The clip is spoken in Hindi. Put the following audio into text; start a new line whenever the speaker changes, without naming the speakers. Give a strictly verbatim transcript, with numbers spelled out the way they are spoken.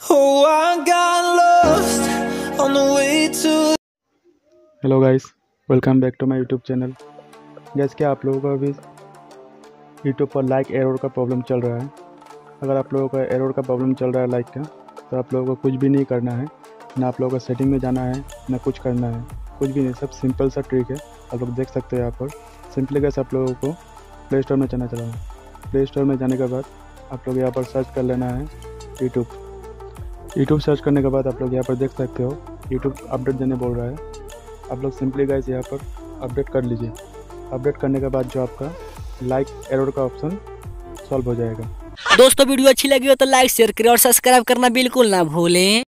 Oh, I got lost on the way to.
Hello guys, welcome back to my YouTube channel. Guys क्या आप लोगों का भी यूट्यूब पर लाइक एरर का प्रॉब्लम चल रहा है? अगर आप लोगों का एरर का प्रॉब्लम चल रहा है लाइक का, तो आप लोगों को कुछ भी नहीं करना है, ना आप लोगों को सेटिंग में जाना है, ना कुछ करना है, कुछ भी नहीं। सब सिंपल सा ट्रिक है, आप लोग देख सकते हो यहाँ पर। सिंपली गैस आप लोगों को प्ले स्टोर में जाना चला है। प्ले स्टोर में जाने के बाद आप लोग यहाँ पर सर्च कर लेना है यूट्यूब। यूट्यूब सर्च करने के बाद आप लोग यहाँ पर देख सकते हो यूट्यूब अपडेट देने बोल रहा है। आप लोग सिंपली गाइस यहाँ पर अपडेट कर लीजिए। अपडेट करने के बाद जो आपका लाइक एरर का ऑप्शन सॉल्व हो जाएगा।
दोस्तों वीडियो अच्छी लगी हो तो लाइक शेयर करें और सब्सक्राइब करना बिल्कुल ना भूलें।